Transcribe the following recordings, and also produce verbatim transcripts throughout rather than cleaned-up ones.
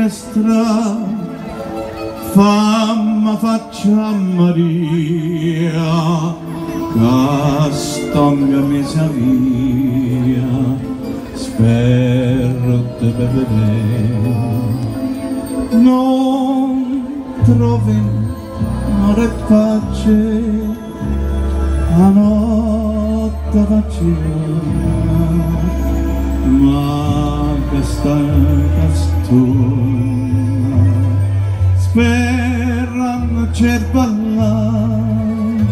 finestra, famma faccia Maria, castonga mi via, spero te vedere. Non trovi amore e pace, la notte vacilla, ma questa castuna sperano c'è ballare.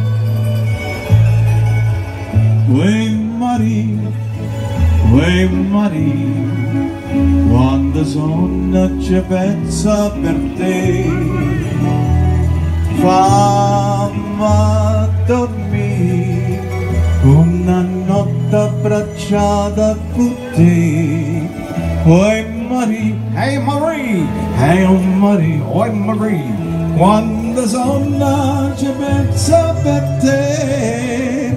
Uè Maria, uè Maria, quando sonno c'è pensa per te, fammi dormire una notte abbracciata con te. Uè Maria, hey Maria, hey oh Maria, uè Maria, quando sonno c'è pensa per te,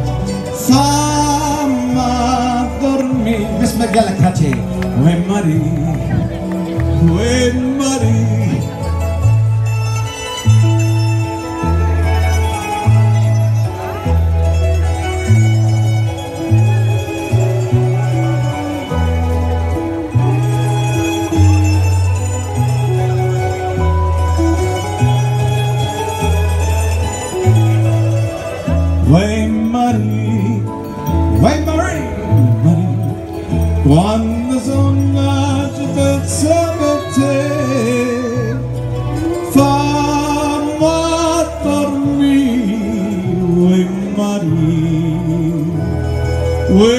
fammi dormire. بسمك قال لك هاتي وين ماري وين ماري وين ماري وين ماري quando sono ci penso per te, fammi dormire, uè Maria, uè